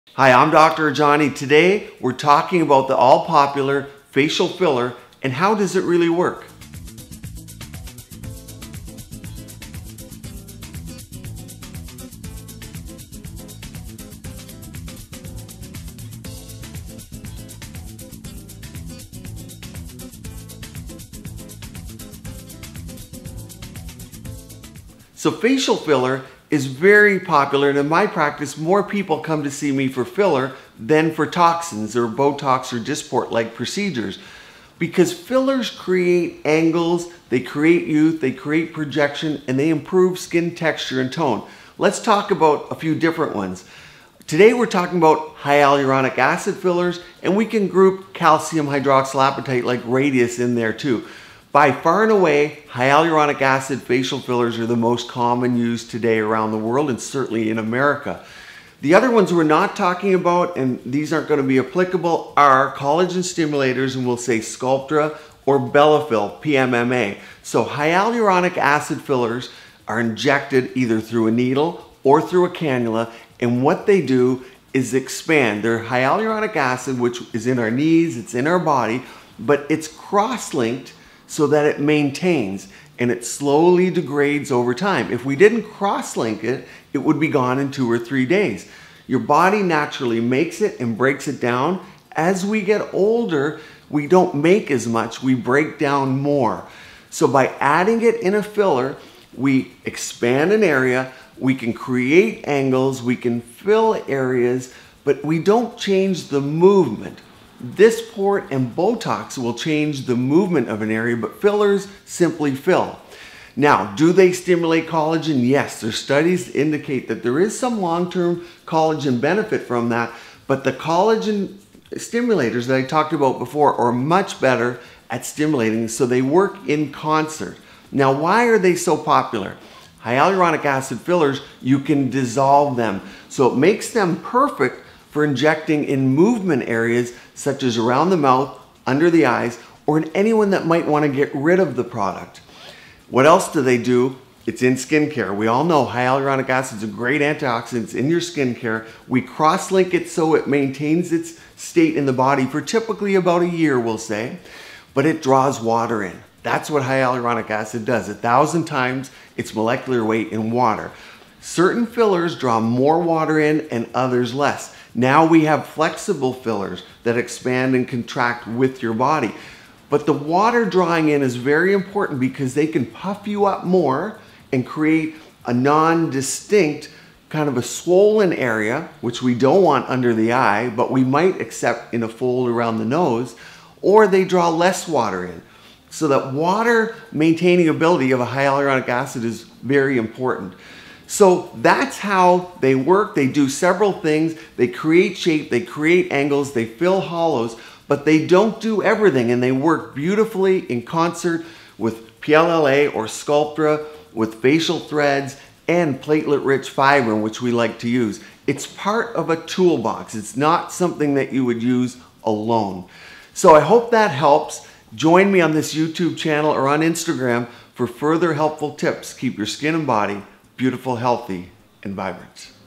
Hi, I'm Dr. Rajani. Today we're talking about the all-popular facial filler and how does it really work. So facial filler is very popular, and in my practice more people come to see me for filler than for toxins or Botox or Dysport-like procedures, because fillers create angles, they create youth, they create projection, and they improve skin texture and tone. Let's talk about a few different ones. Today we're talking about hyaluronic acid fillers, and we can group calcium hydroxylapatite like Radius in there too. By far and away, hyaluronic acid facial fillers are the most common used today around the world, and certainly in America. The other ones we're not talking about, and these aren't going to be applicable, are collagen stimulators, and we'll say Sculptra or Bellafill, PMMA. So hyaluronic acid fillers are injected either through a needle or through a cannula, and what they do is expand. They're hyaluronic acid, which is in our knees, it's in our body, but it's cross-linked so that it maintains and it slowly degrades over time. If we didn't cross-link it, it would be gone in 2 or 3 days. Your body naturally makes it and breaks it down. As we get older, we don't make as much, we break down more. So by adding it in a filler, we expand an area, we can create angles, we can fill areas, but we don't change the movement. Dysport and Botox will change the movement of an area, but fillers simply fill. Now, do they stimulate collagen? Yes, there's studies to indicate that there is some long-term collagen benefit from that, but the collagen stimulators that I talked about before are much better at stimulating, so they work in concert. Now, why are they so popular? Hyaluronic acid fillers, you can dissolve them, so it makes them perfect for injecting in movement areas such as around the mouth, under the eyes, or in anyone that might want to get rid of the product. What else do they do? It's in skincare. We all know hyaluronic acid is a great antioxidant. It's in your skincare. We cross-link it so it maintains its state in the body for typically about a year, we'll say, but it draws water in. That's what hyaluronic acid does, 1,000 times its molecular weight in water. Certain fillers draw more water in and others less. Now we have flexible fillers that expand and contract with your body. But the water drawing in is very important because they can puff you up more and create a non-distinct kind of a swollen area, which we don't want under the eye, but we might accept in a fold around the nose, or they draw less water in. So that water maintaining ability of a hyaluronic acid is very important. So that's how they work. They do several things. They create shape, they create angles, they fill hollows, but they don't do everything, and they work beautifully in concert with PLLA or Sculptra, with facial threads and platelet-rich fibrin, which we like to use. It's part of a toolbox. It's not something that you would use alone. So I hope that helps. Join me on this YouTube channel or on Instagram for further helpful tips. Keep your skin and body beautiful, healthy, and vibrant.